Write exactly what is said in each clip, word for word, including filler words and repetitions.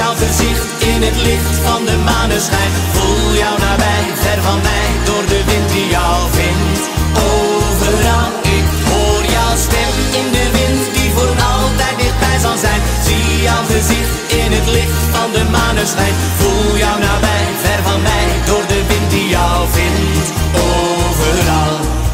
jouw gezicht in het licht van de maneschijn. Voel jou nabij, ver van mij, door de wind die jou vindt. Overal, ik hoor jouw stem in de wind die voor altijd dichtbij zal zijn. Zie jouw gezicht in het licht van de maneschijn. Voel jou nabij, ver van mij, door de wind die jou vindt. Overal.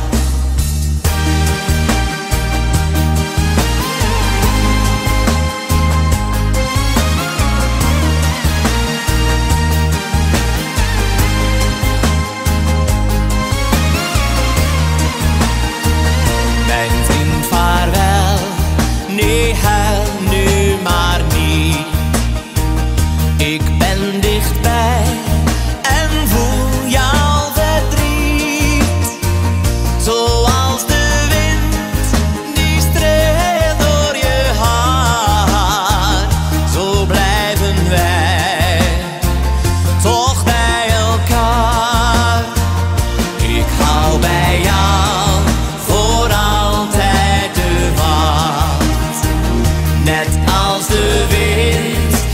Ik ben dichtbij en voel jouw verdriet, zoals de wind die streelt door je haar. Zo blijven wij toch bij elkaar. Ik hou bij jou voor altijd de wacht, net als de wind.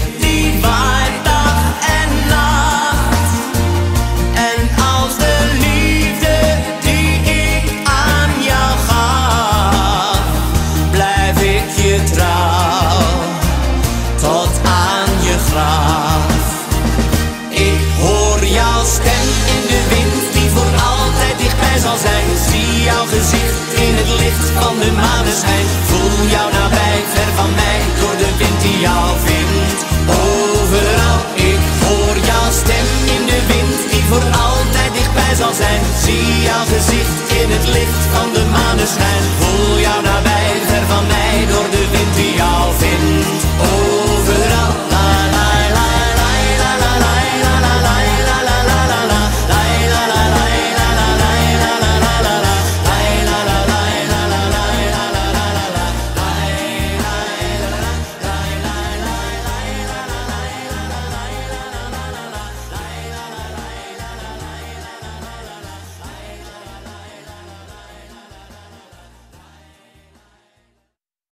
Ik hoor jouw stem in de wind die voor altijd dichtbij zal zijn. Zie jouw gezicht in het licht van de maneschijn. Voel jou nabij, ver van mij, door de wind die jou vindt.